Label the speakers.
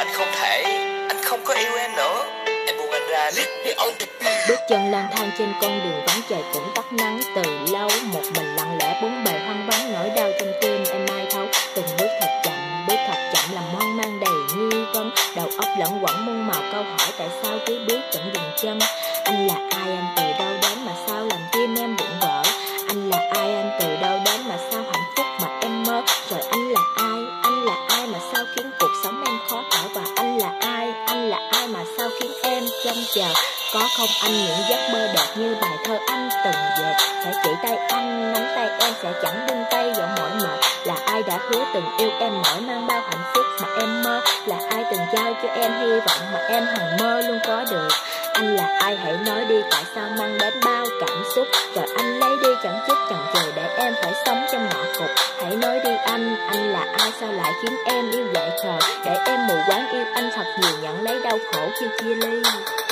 Speaker 1: anh không thể, anh không có yêu em nữa. Em buông anh ra, leave me on the beat.
Speaker 2: Bước chân lang thang trên con đường vắng, trời cũng tắt nắng từ lâu. Một mình lặng lẽ bốn bề hoang vắng, nỗi đau trong tim em ai thấu. Từng bước thật chậm làm hoang mang đầy nghi vấn. Đầu óc lẫn quẩn muôn màu câu hỏi, tại sao cứ bước chẳng dừng chân. Anh là ai, anh từ đâu đến mà sao làm tim em vụn vỡ. Anh là ai, anh từ đâu đến mà sao hạnh phúc mà em mơ. Rồi anh là ai mà sao khiến cuộc sống em khó thở. Và anh là ai mà sao khiến em trông chờ. Có không anh những giấc mơ đẹp như bài thơ anh từng dệt. Sẽ chỉ tay anh, nắm tay em, sẽ chẳng buông tay dẫu mỏi mệt. Là ai đã hứa từng yêu em mỏi mang bao hạnh phúc mà em mơ. Là ai từng trao cho em hy vọng mà em hằng mơ luôn có được. Anh là ai hãy nói đi, tại sao mang đến bao cảm xúc. Rồi anh lấy đi chẳng chút chần chừ để em phải sống trong ngõ cụt. Hãy nói đi anh là ai sao lại khiến em yêu dại khờ. Để em mù quáng yêu anh thật nhiều, nhận lấy đau khổ khi chia ly.